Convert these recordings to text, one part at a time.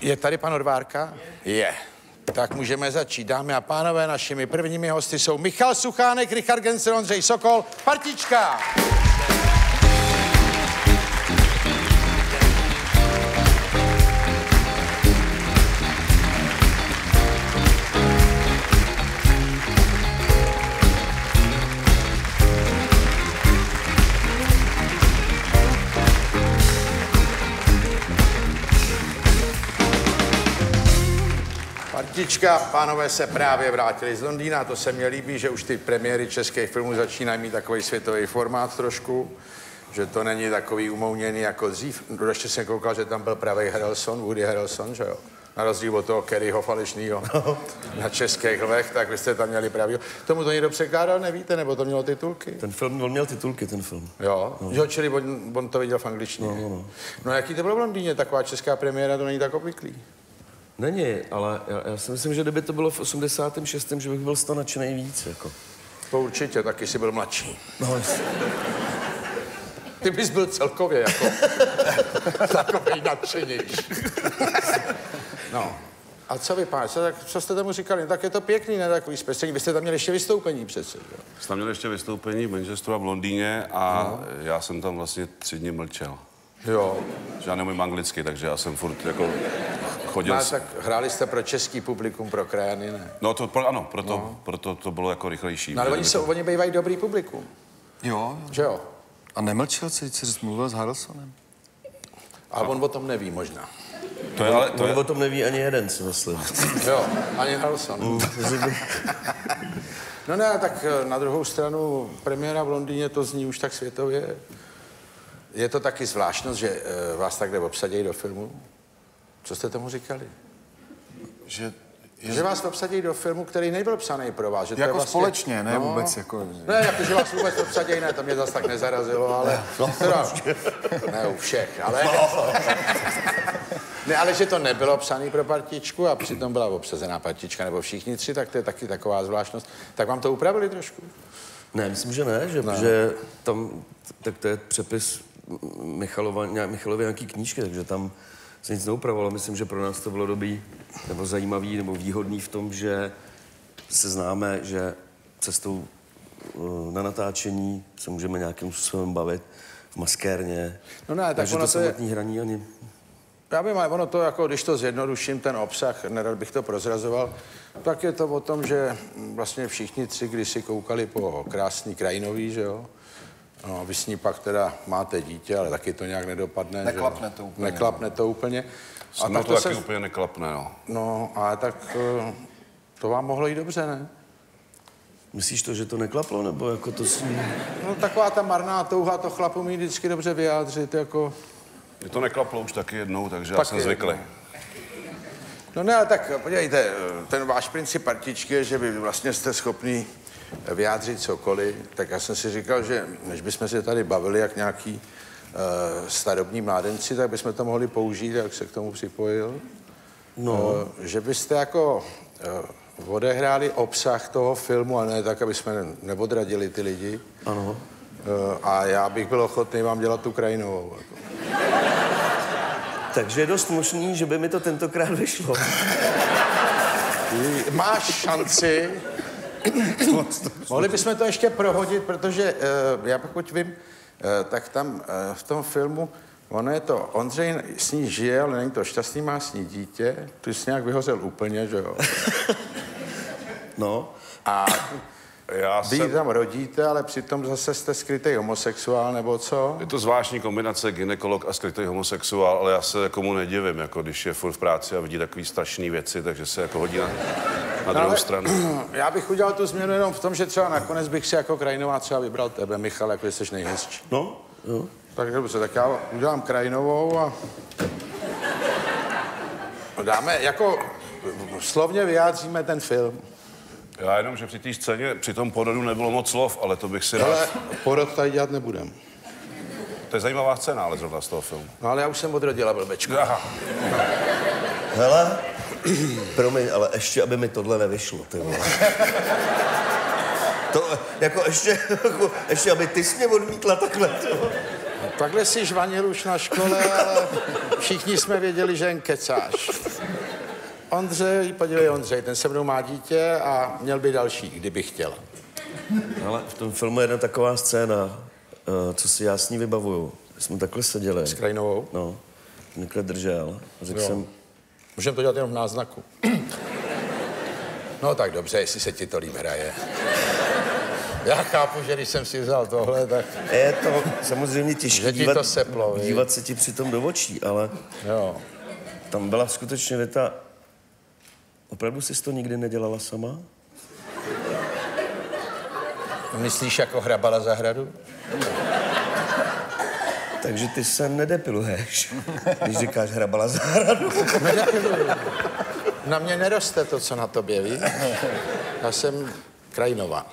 Je tady pan Odvárka? Je. Tak můžeme začít. Dámy a pánové, našimi prvními hosty jsou Michal Suchánek, Richard Gencer, Ondřej Sokol, Partička. Partička, pánové se právě vrátili z Londýna, to se mně líbí, že už ty premiéry českých filmů začínají mít takový světový formát trošku, že to není takový umouněný jako dřív. Ještě jsem koukal, že tam byl pravý Harrelson, Woody Harrelson, že jo? Na rozdíl od toho Kerryho falešnýho na Českých lvech, tak vy jste tam měli pravýho. Tomu to někdo překládal, nevíte, nebo to mělo titulky? Ten film, on měl titulky, ten film. Jo, no. Čili on to viděl v angličtině. No jaký to bylo v Londýně, taková česká premiéra, to není tak obvyklý. Není, ale já si myslím, že kdyby to bylo v 86., že bych byl z toho nadšenej víc, jako. To určitě, taky jsi byl mladší. No, ty bys byl celkově jako takovej nadšenější. No. A co vy, pane, co jste tomu říkali? Tak je to pěkný, ne takový speciální. Vy jste tam měli ještě vystoupení přece, jo? Jste tam měli ještě vystoupení v Manchesteru a v Londýně a já jsem tam vlastně 3 dny mlčel. Jo. Že já neumím anglicky, takže já jsem furt jako chodil... No, tak hráli jste pro český publikum, pro krajany, ne? No to, ano, proto to bylo jako rychlejší. No, ale oni bývají dobrý publikum. Jo. Že jo? A nemlčel jsi mluvil s Harrelsonem? A on o tom neví možná. On o tom neví ani jeden, si myslím. Jo, ani Harrelson. No ne, tak na druhou stranu premiéra v Londýně to zní už tak světově. Je to taky zvláštnost, že vás takhle obsadějí do filmu? Co jste tomu říkali? Že vás obsadějí do filmu, který nebyl psaný pro vás. Že to jako je vlastně, společně, ne vůbec jako... Ne, jako že vás vůbec obsadějí, ne, to mě zase tak nezarazilo, ale... Teda, ne u všech, ale... Ne, ale že to nebylo psaný pro Partičku a přitom byla obsazená Partička, nebo všichni tři, tak to je taky taková zvláštnost. Tak vám to upravili trošku? Ne, myslím, že ne, že tam, tak to je přepis Michalovy nějaký knížky, takže tam se nic neupravovalo. Myslím, že pro nás to bylo dobrý, nebo zajímavý, nebo výhodný v tom, že se známe, že cestou na natáčení se můžeme nějakým způsobem bavit v maskérně. No ne, tak takže ono to samotný hraní ani... Já vím, ale ono to, jako, když to zjednoduším, ten obsah, nerad bych to prozrazoval, tak je to o tom, že vlastně všichni tři kdysi koukali po krásný krajinový, že jo? No, a vy s ní pak teda máte dítě, ale taky to nějak nedopadne. Neklapne to úplně. Neklapne to úplně. A tak to taky úplně neklapne, no. No, ale tak to vám mohlo jít dobře, ne? Myslíš to, že to neklaplo, nebo jako to si... No, taková ta marná touha to chlapu mít vždycky dobře vyjádřit, jako... Mně to neklaplo už taky jednou, takže já jsem zvyklý. No ne, tak podívejte, ten váš princip Partičky je, že vy vlastně jste schopný vyjádřit cokoliv, tak já jsem si říkal, že než bychom se tady bavili jak nějaký starobní mládenci, tak bychom to mohli použít, jak se k tomu připojil. No. Že byste jako odehráli obsah toho filmu, a ne tak, aby jsme neodradili ty lidi. Ano. A já bych byl ochotný vám dělat tu krajinovou. Jako. Takže je dost možný, že by mi to tentokrát vyšlo. Máš šanci. Mohli bychom to ještě prohodit, protože já pokud vím, tak tam v tom filmu, ono je to, Ondřej s ní žije, ale není to šťastný, má s ní dítě, ty jsi nějak vyhořel úplně, že jo? No. A vy tam rodíte, ale přitom zase jste skrytý homosexuál, nebo co? Je to zvláštní kombinace gynekolog a skrytý homosexuál, ale já se komu nedivím, jako když je furt v práci a vidí takový strašné věci, takže se jako hodí na druhou stranu. Já bych udělal tu změnu jenom v tom, že třeba nakonec bych si jako krajinová třeba vybral tebe, Michal, jako jsi nejhezčí. No, jo. Tak dobře, tak já udělám krajinovou a dáme, jako slovně vyjádříme ten film. Já jenom, že při té scéně, při tom porodu nebylo moc slov, ale to bych si rád... Ale porod tady dělat nebudem. To je zajímavá scéna, ale zrovna z toho filmu. No ale já už jsem odrodila, blbečku. Aha. Hele, promiň, ale ještě, aby mi tohle nevyšlo, ty vole. To, jako ještě, aby ty jsi mě odmítla takhle, ty vole. Takhle jsi žvanil už na škole, ale všichni jsme věděli, že jen kecáš. Ondřej, ten se mnou má dítě a měl by další, kdyby chtěl. Ale v tom filmu je jedna taková scéna, co si já s ní vybavuju. Jsme takhle seděli. S Krajinovou? No, někde držel. Řekl jsem, můžeme to dělat jenom v náznaku. No tak dobře, jestli se ti to líp hraje. Já chápu, že když jsem si vzal tohle, tak... je to samozřejmě těžké dívat se ti přitom do očí, ale jo. Tam byla skutečně věta, opravdu jsi to nikdy nedělala sama? Myslíš jako hrabala zahradu? Takže ty se nedepiluješ, když říkáš hrabala zahradu. Na mě neroste to, co na tobě, víš? Já jsem Krajinová.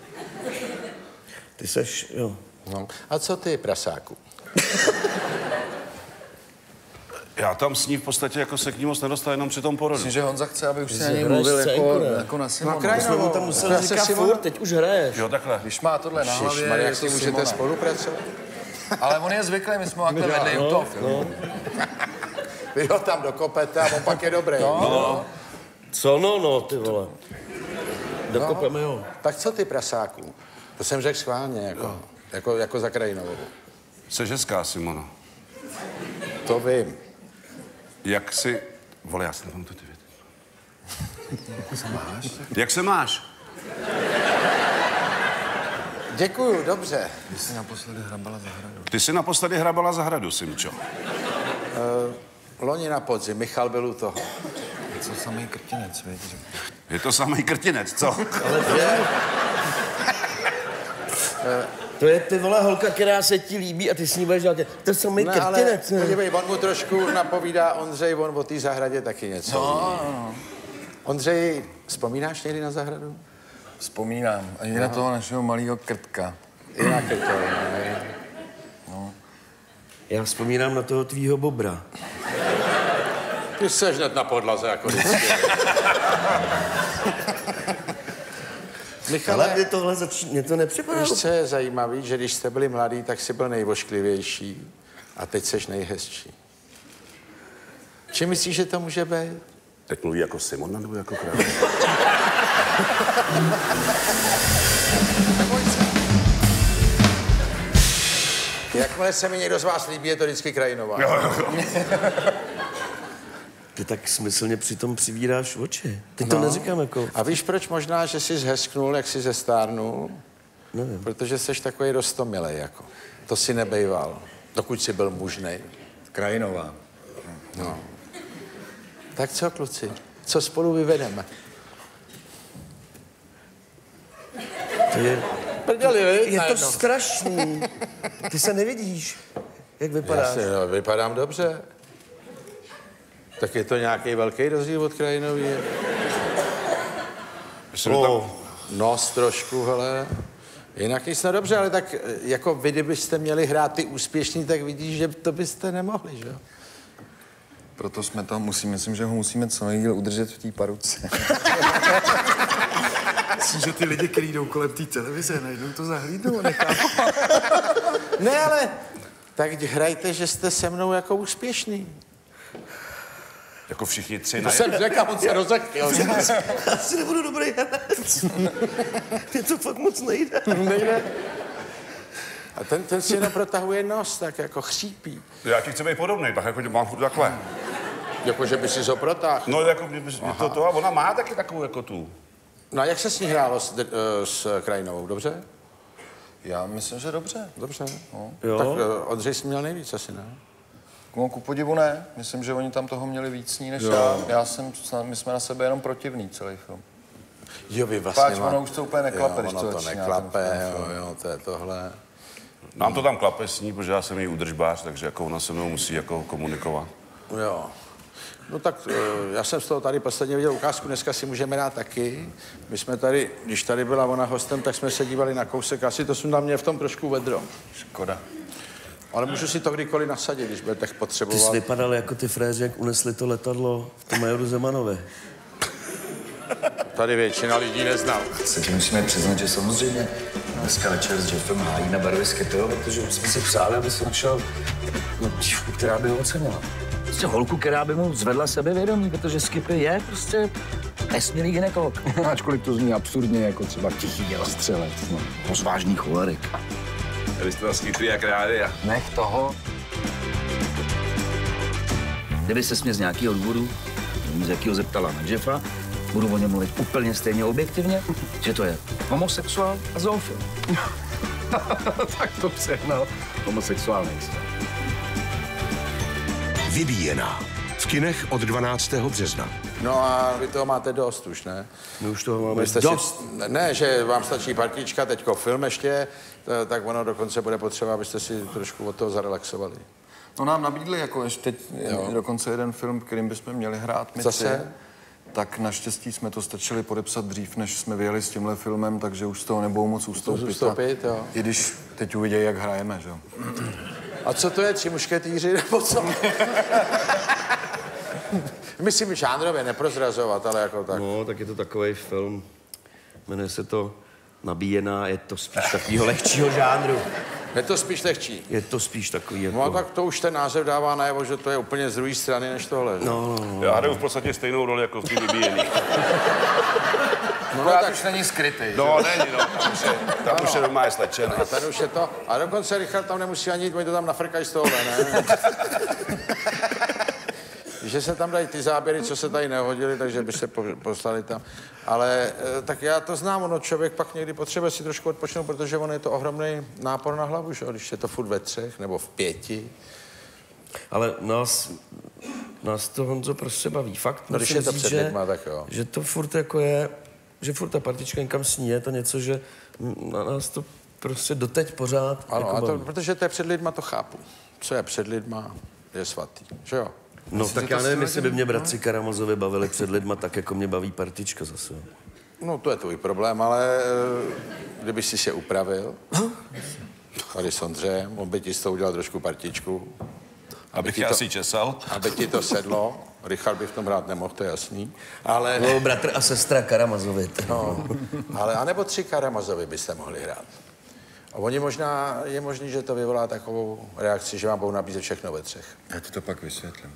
Ty seš, jo. No. A co ty, prasáku? Já tam s ní v podstatě jako se k ní moc nedostal jenom při tom porodu. Myslím, že Honza chce, aby už si na něj hraješ mluvil scénku, jako na Simona. Krajinovou. Jsme mu tam museli říkat furt, teď už hraješ. Jo, takhle. Když má tohle na hlavě, Ježišmarja, jak je to si můžete Simona. spolupracovat? Ale on je zvyklý, my jsme ho takhle vedli u toho filmu. Vy ho tam dokopete a on pak je dobrý. Co no, ty vole. Dokopeme jo. Tak co ty, prasáku? To jsem řekl schválně, jako za Krajinovou. Jsi hezká, Simono. To vím. Jak si... Vole, já si nepamatuju ty věty. Jak se máš? Děkuju, dobře. Ty jsi naposledy hrabala zahradu. Ty jsi naposledy hrabala zahradu, Simčo. Loni na podzim, Michal byl u toho. Co samý krtinec, víš? Je to samý krtinec, co? To je ty vole holka, která se ti líbí a ty s ní budeš dělat. To jsou mý krtinec. Ale podívej, on mu trošku napovídá Ondřej, on o té zahradě taky něco. No. Ondřej, vzpomínáš někdy na zahradu? Vzpomínám. A na toho našeho malého krtka. Jinak je to, No. Já vzpomínám na toho tvýho bobra. Ty seš hned na podlaze, jako vždycky. Michale, Ale tohle mě to nepřipadá. víš, co je zajímavý, že když jste byli mladí, tak jsi byl nejvošklivější a teď seš nejhezčí. Čím myslíš, že to může být? Teď mluví jako Simona nebo jako král? Jakmile se mi někdo z vás líbí, je to vždycky Krajinová. Ty tak smyslně přitom přivíráš oči. Teď to neříkám jako... A víš, proč možná, že jsi zhezknul, jak jsi zestárnul? Nevím. Protože jsi takový roztomilej, jako. To si nebejval, dokud jsi byl mužnej. Krajinová. No. Tak co, kluci? Co spolu vyvedeme? To je... Prdeli, Je to strašný. Ty se nevidíš, jak vypadáš. Jasně, no, vypadám dobře. Tak je to nějaký velký rozdíl od Krajinový? Nos trošku, hele. Jinak jsme dobře, ale tak jako vy, kdybyste měli hrát ty úspěšný, tak vidíš, že to byste nemohli, že jo? Proto jsme to myslím, že ho musíme co nejdíl udržet v té paruce. Myslím, že ty lidi, kteří jdou kolem té televize, najednou to zahlídnou a nechápou. Ne, ale tak hrajte, že jste se mnou jako úspěšný. Jako všichni tři To na jsem řekl, on se rozechtěl. Asi nebudu dobrý herec. Mně to fakt moc nejde. Nejde. A ten si jenom protahuje nos, tak jako chřípí. Já ti chci být podobný, tak jako mám furt takhle. Jako, že by si ho protáhl. No jako to a ona má taky takovou jako tu. No a jak se s ní hrálo s Krajinovou, dobře? Já myslím, že dobře. Dobře. No. Jo. Tak Ondřej jsi měl nejvíc asi, ne? No, ku podivu ne. Myslím, že oni tam toho měli víc ní než já. My jsme na sebe jenom protivný celý film. Jo, vy vlastně Páč, ono už to úplně neklape, když ono to to začíná, neklape, jo, to je tohle. Nám to tam klape s ní, protože já jsem její údržbář, takže jako ona se mnou musí jako komunikovat. Jo. No tak já jsem z toho tady posledně viděl ukázku, dneska si můžeme dát taky. My jsme tady, když tady byla ona hostem, tak jsme se dívali na kousek, asi to sundal mě v tom trošku vedro. Škoda. Ale můžu si to kdykoliv nasadit, když budete Ty potřebovat. jsi vypadal jako ty fréři, jak unesli to letadlo v tom Majoru Zemanovi. tady většina lidí neznal. Se ti musíme přiznat, že samozřejmě dneska večer s Jeffem hájí na barvy Skipy, protože už jsme si přáli, aby se našel dívku, která by ho ocenila. Prostě holku, která by mu zvedla sebevědomí, protože Skipy je prostě nesmělý gynekolog. Ačkoliv to zní absurdně, jako třeba tichý dělostřelec, no, rozvážný cholerik. Vy jste vlastně chytrý jak rádia. Nech toho. Kdyby se mě z nějakého důvodu, z jakého zeptala na Jeffa, budu o něm mluvit úplně stejně objektivně, že to je homosexuál a zoofil. Tak to přehnal. Homosexuál nejste. Vybíjená. V kinech od 12. března. No a vy toho máte dost už, ne? My už toho máme dost. Ne, že vám stačí partička, teďko film ještě, tak ono dokonce bude potřeba, abyste si trošku od toho zarelaxovali. No nám nabídli jako ještě teď dokonce jeden film, kterým bychom měli hrát my Zase? tři. Tak naštěstí jsme to stačili podepsat dřív, než jsme vyjeli s tímhle filmem, takže už z toho nebudou moc ustoupit. Jo. I když teď uvidějí, jak hrajeme, že jo. A co to je, 3 mušketýři, nebo co? Myslím žánrově, neprozrazovat, ale jako tak. No, tak je to takový film, jmenuje se to Nabíjená, je to spíš takového lehčího žánru. Je to spíš lehčí. Je to spíš takový jako... No tak to už ten název dává najevo, že to je úplně z druhé strany než tohle. No. Já hraju v podstatě stejnou roli jako v tím Vybíjený. No tak už není skrytý. No, není, no. Tam už je normálně slečený. A tady už je to. A dokonce Richard tam nemusí ani jít, oni to tam nafrkají z tohle, ne? Že se tam dají ty záběry, co se tady nehodily, takže by se poslali tam. Ale tak já to znám, ono člověk pak někdy potřebuje si trošku odpočnout, protože on je to ohromný nápor na hlavu, že? Když je to furt ve 3 nebo v 5. Ale nás to, Honzo, prostě baví. Fakt No, když musím je to říct, před lidma, tak jo. že to furt jako je, že furt ta partička někam sní, je to něco, že na nás to prostě doteď pořád Ano, jako a to, baví. protože to je před lidma, to chápu. Co je před lidma, je svatý, že jo? No Myslím, tak že já to nevím, si jestli by mě bratři Karamazovi bavili před lidma tak, jako mě baví partička zase. No to je tvůj problém, ale kdyby si se upravil, tady s Ondřejem, on by ti s tou udělal trošku partičku. Abych já si česal. Aby ti to sedlo. Richard by v tom hrát nemohl, to je jasný. Ale, No, bratr a sestra Karamazovi. no, ale anebo 3 Karamazovi byste mohli hrát. A oni možná, je možný, že to vyvolá takovou reakci, že vám budou nabízet všechno ve 3. Já ti to pak vysvětlím.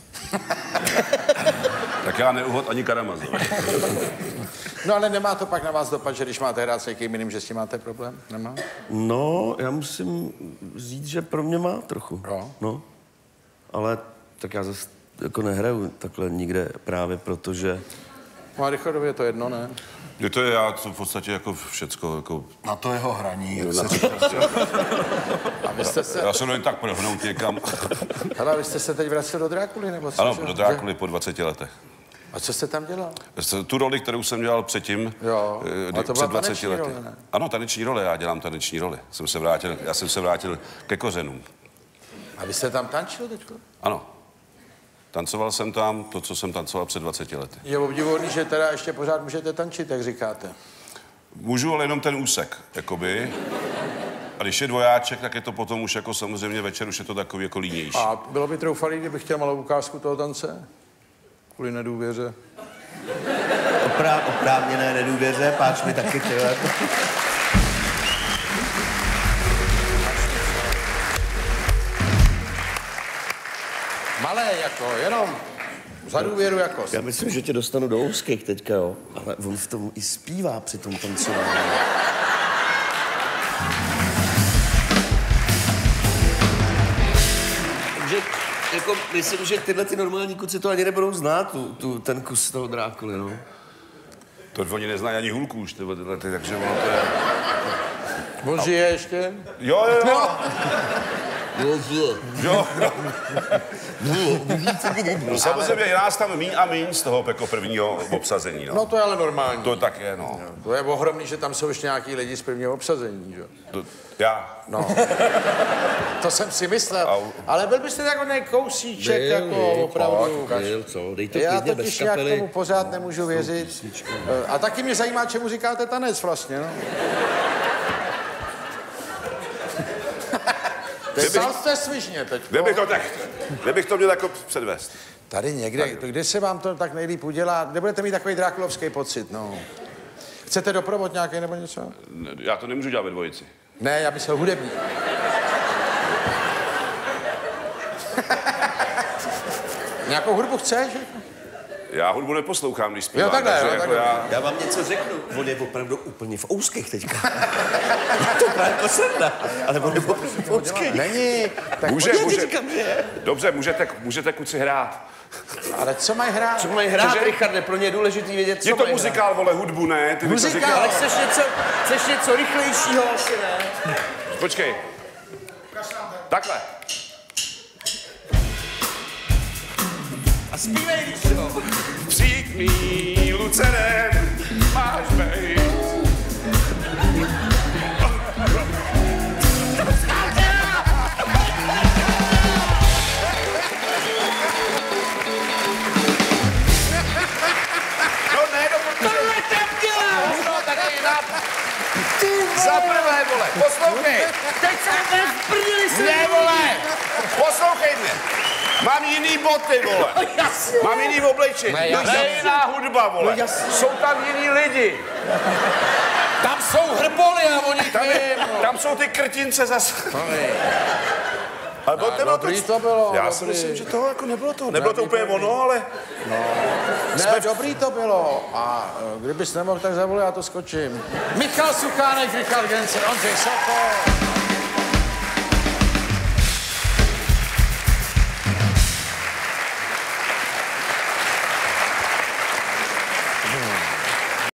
Tak já neuhod ani Karamazovi. No ale nemá to pak na vás dopad, že když máte hrát s někým jiným, že s tím máte problém? Nemá? No, já musím říct, že pro mě má trochu. Jo. No. Ale tak já zase jako nehraju takhle nikde právě protože... No a Richardovi je to jedno, ne? Je to já, to v podstatě jako všecko, jako... Na to jeho hraní, jak se A vy jste se... Já se jen tak prohnout někam. Hele, vy jste se teď vracel do Drákuly, nebo co? Ano, že? do Drákuly po 20 letech. A co jste tam dělal? Tu roli, kterou jsem dělal předtím, Jo, a to byla před 20 taneční lety. role, ne? Ano, taneční role, já dělám taneční roli. Já jsem se vrátil ke kořenům. A vy jste tam tančil teďko? Ano. Tancoval jsem tam to, co jsem tancoval před 20 lety. Je obdivuhodný, že teda ještě pořád můžete tančit, jak říkáte. Můžu, ale jenom ten úsek, jakoby. A když je dvojáček, tak je to potom už jako samozřejmě večer, už je to takový jako línější. A bylo by troufalý, kdybych chtěl malou ukázku toho tance? Kvůli nedůvěře. Oprávněné nedůvěře, páč mi taky, tyhle. Malé jako, jenom za důvěru jako. Já myslím, že tě dostanu do úzkých teďka, jo. Ale on v tom i zpívá při tom tancování. Takže jako myslím, že tyhle ty normální kluci to ani nebudou znát, ten kus toho Drákuly, no. To oni neznají ani hůlku už, tyhle, takže ono to je... On žije ještě? Jo. Jo. No, samozřejmě je nás tam míň a míň z toho jako prvního obsazení, no. No to je ale normální. To tak je, no. To je ohromný, že tam jsou ještě nějaký lidi z prvního obsazení, že? Já. No. To jsem si myslel. Ale byl byste takový kousíček, jako opravdu. Co? Dej to Já klidně bez totiž nějak kapely. tomu pořád nemůžu věřit. A taky mě zajímá, čemu říkáte tanec vlastně, no. Psal jste svižně teď. Kdybych to měl jako předvést. Tady někde, kde se vám to tak nejlíp udělá? Kde budete mít takový drákulovský pocit, no? Chcete doprovod nějaký nebo něco? Já to nemůžu dělat ve dvojici. Ne, já bych se hudební. Nějakou hudbu chceš? Já hudbu neposlouchám, když zpívám. Jo, takhle, takže jo, jako takhle. Já vám něco řeknu, on je opravdu úplně v ouských teďka. To právě posledná, ale on je opravdu v ouských. Není. Tak Může. Říkám, že je. Dobře, můžete kluci hrát. Ale co mají hrát? Co mají hrát, Richarde? Pro ně je důležitý vědět, co Je to mají muzikál, vole, hudbu, ne? Ty bys to Muzikál? říkal. hrát. Ale chceš něco rychlejšího asi, ne? Počkej. Takhle. A zpívej, Ríšo. Přijď mý Lucerem, máš bejt. Za prvé, vole, poslouchej. Teď jsem v prdeli se. Ne, vole, poslouchej mě. Mám jiný boty, vole. Mám jiný oblečení. Ne, jasně. To je jiná hudba, vole. Jsou tam jiní lidi. Tam jsou hrbony a oni Tam jsou ty krtince zase. Ale dobrý to bylo, Já dobrý. si myslím, že to jako nebylo to. Nebylo to úplně ono, ale... Ne, dobrý to bylo. A kdybys nemohl, tak zavolej, já to skočím. Michal Suchánek, Richard Gencer, Ondřej Sokol.